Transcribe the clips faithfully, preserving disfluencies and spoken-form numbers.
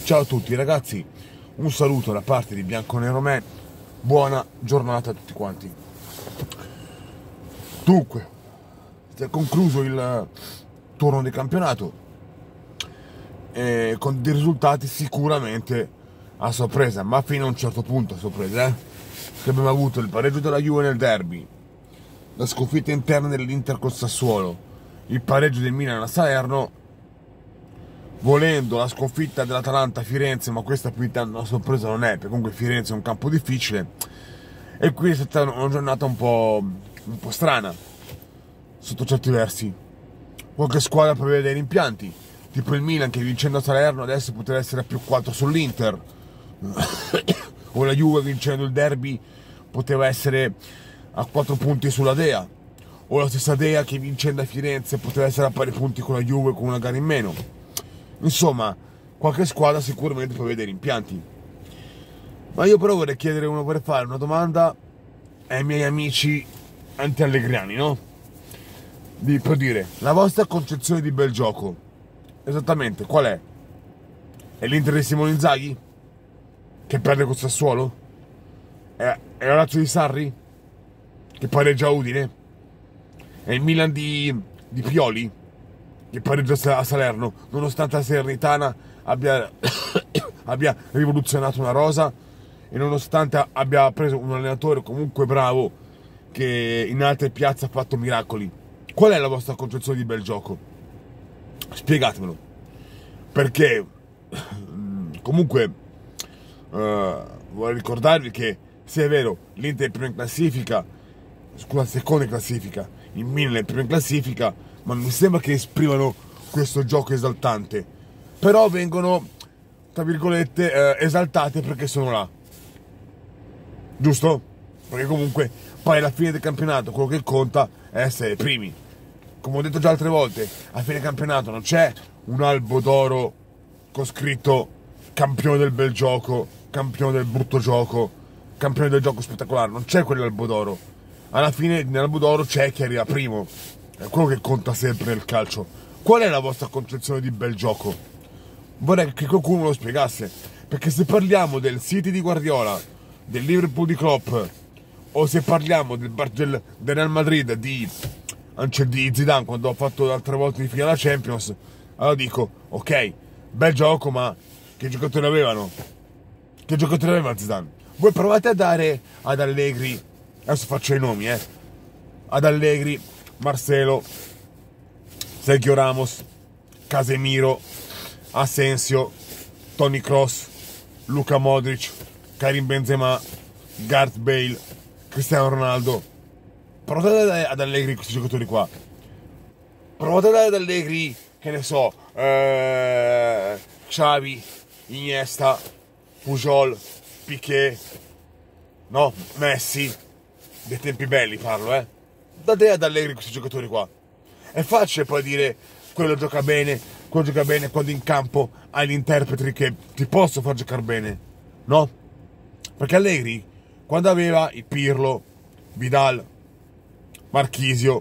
Ciao a tutti ragazzi, un saluto da parte di Bianconero Man, buona giornata a tutti quanti. Dunque, si è concluso il turno di campionato e con dei risultati sicuramente a sorpresa, ma fino a un certo punto a sorpresa, eh? Che abbiamo avuto il pareggio della Juve nel derby, la sconfitta interna dell'Inter col Sassuolo, il pareggio del Milan a Salerno, volendo la sconfitta dell'Atalanta a Firenze, ma questa più di tanto una sorpresa non è, perché comunque Firenze è un campo difficile, e qui è stata una giornata un po', un po' strana sotto certi versi. Qualche squadra prevede dei rimpianti, tipo il Milan che vincendo a Salerno adesso potrebbe essere a più quattro sull'Inter, o la Juve vincendo il derby poteva essere a quattro punti sulla Dea, o la stessa Dea che vincendo a Firenze poteva essere a pari punti con la Juve con una gara in meno. Insomma, qualche squadra sicuramente prevede rimpianti. Ma io però vorrei chiedere, uno vorrei fare una domanda ai miei amici anti-allegriani, no? Di, per dire, la vostra concezione di bel gioco, esattamente, qual è? È l'Inter di Simone Inzaghi? Che perde col Sassuolo? È, è la Lazio di Sarri? Che pareggia a Udine? È il Milan di, di Pioli? Che pareggia a Salerno, nonostante la Salernitana abbia, abbia rivoluzionato una rosa e nonostante abbia preso un allenatore comunque bravo che in altre piazze ha fatto miracoli. Qual è la vostra concezione di bel gioco? Spiegatemelo, perché comunque uh, vorrei ricordarvi che se è vero l'Inter è prima in classifica, scusa, seconda in classifica, il Milan è prima in classifica, ma mi sembra che esprimano questo gioco esaltante, però vengono, tra virgolette, eh, esaltate perché sono là, giusto? Perché comunque poi alla fine del campionato quello che conta è essere primi. Come ho detto già altre volte, a fine campionato non c'è un albo d'oro con scritto campione del bel gioco, campione del brutto gioco, campione del gioco spettacolare, non c'è quell'albo d'oro. Alla fine nell'albo d'oro c'è chi arriva primo. È quello che conta sempre nel calcio. Qual è la vostra concezione di bel gioco? Vorrei che qualcuno me lo spiegasse, perché se parliamo del City di Guardiola, del Liverpool di Klopp, o se parliamo del, del, del Real Madrid di, anzi, di Zidane quando ha fatto altre volte di finale la Champions, allora dico ok, bel gioco, ma che giocatori avevano? Che giocatori aveva Zidane? Voi provate a dare ad Allegri, adesso faccio i nomi, eh ad Allegri, Marcelo, Sergio Ramos, Casemiro, Asensio, Toni Kroos, Luka Modric, Karim Benzema, Gareth Bale, Cristiano Ronaldo. Provate a dare ad Allegri questi giocatori qua. Provate a dare ad Allegri, che ne so, eh, Xavi, Iniesta, Pujol, Piqué, no, Messi, dei tempi belli parlo, eh. Date ad Allegri questi giocatori qua. È facile poi dire quello gioca bene, quello gioca bene quando in campo hai gli interpreti che ti possono far giocare bene, no? Perché Allegri, quando aveva il Pirlo, Vidal, Marchisio,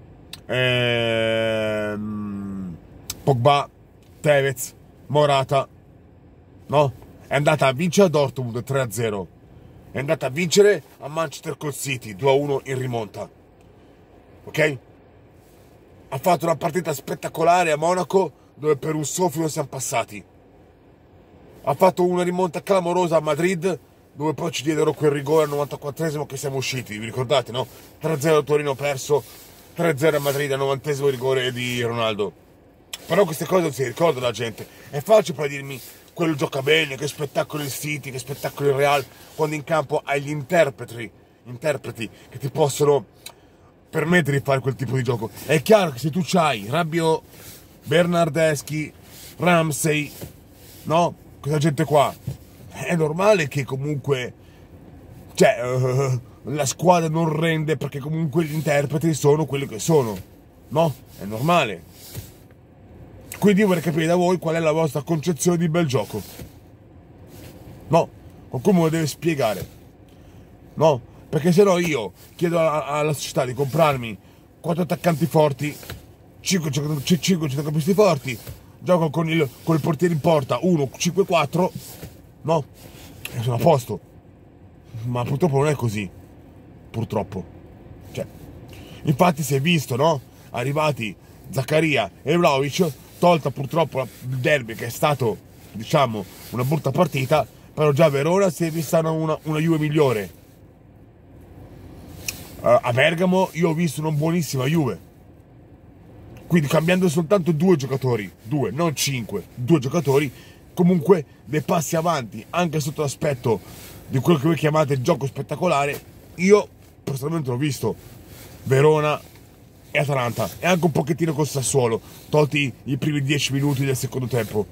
ehm, Pogba, Tevez, Morata, no? È andata a vincere a Dortmund tre a zero, è andata a vincere a Manchester col City due a uno in rimonta. Ok? Ha fatto una partita spettacolare a Monaco dove per un soffio siamo passati. Ha fatto una rimonta clamorosa a Madrid dove poi ci diedero quel rigore al novantaquattresimo che siamo usciti, vi ricordate, no? tre a zero a Torino perso, tre a zero a Madrid al novantesimo rigore di Ronaldo. Però queste cose non si ricorda la gente. È facile poi dirmi quello gioca bene, che spettacolo il City, che spettacolo il Real, quando in campo hai gli interpreti, interpreti che ti possono permettere di fare quel tipo di gioco. È chiaro che se tu c'hai Rabiot, Bernardeschi, Ramsey, no? Questa gente qua, è normale che comunque, cioè, uh, la squadra non rende perché comunque gli interpreti sono quelli che sono, no? È normale. Quindi vorrei capire da voi qual è la vostra concezione di bel gioco. No, qualcuno me lo deve spiegare, no? Perché se no io chiedo alla società di comprarmi quattro attaccanti forti, cinque centrocampisti forti, gioco con il, con il portiere in porta uno cinque quattro, no? E sono a posto. Ma purtroppo non è così. Purtroppo. Cioè, infatti si è visto, no? Arrivati Zaccaria e Vlahovic, tolta purtroppo il derby che è stato, diciamo, una brutta partita, però già Verona si è vista una, una Juve migliore. Uh, a Bergamo io ho visto una buonissima Juve. Quindi cambiando soltanto due giocatori, due, non cinque, due giocatori, comunque dei passi avanti, anche sotto l'aspetto di quello che voi chiamate gioco spettacolare, io personalmente l'ho visto. Verona e Atalanta, e anche un pochettino col Sassuolo, tolti i primi dieci minuti del secondo tempo.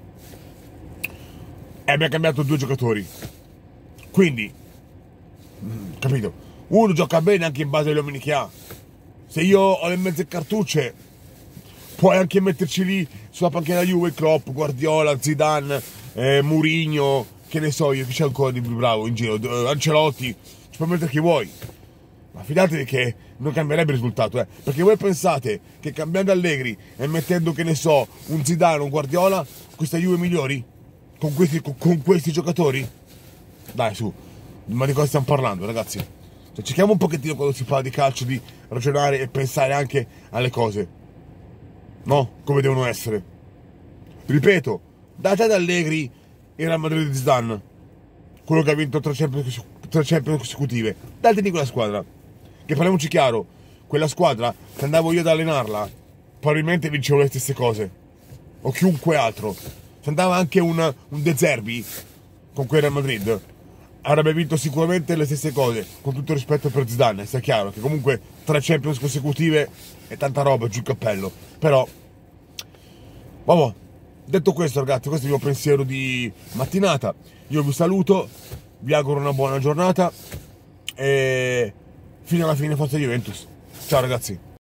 E abbiamo cambiato due giocatori. Quindi, capito? Uno gioca bene anche in base agli uomini che ha. Se io ho le mezze cartucce, puoi anche metterci lì sulla panchina Juve, Klopp, Guardiola, Zidane, eh, Mourinho, che ne so io, chi c'è ancora di più bravo in giro, uh, Ancelotti, ci puoi mettere chi vuoi. Ma fidatevi che non cambierebbe il risultato, eh? Perché voi pensate che cambiando Allegri e mettendo, che ne so, un Zidane, un Guardiola, questa Juve migliori? Con questi, con, con questi giocatori? Dai, su, ma di cosa stiamo parlando, ragazzi? Cioè, cerchiamo un pochettino, quando si parla di calcio, di ragionare e pensare anche alle cose, no? Come devono essere. Ripeto, date ad Allegri il Real Madrid di Zidane, quello che ha vinto tre Champions, tre Champions consecutive, dategli quella squadra. Che parliamoci chiaro, quella squadra, se andavo io ad allenarla, probabilmente vincevo le stesse cose, o chiunque altro. Se andava anche un, un De Zerbi con quel Real Madrid, avrebbe vinto sicuramente le stesse cose, con tutto il rispetto per Zidane, sia chiaro, che comunque tre Champions consecutive è tanta roba, giù il cappello. Però, vabbè, detto questo ragazzi, questo è il mio pensiero di mattinata. Io vi saluto, vi auguro una buona giornata e fino alla fine forza Juventus. Ciao ragazzi.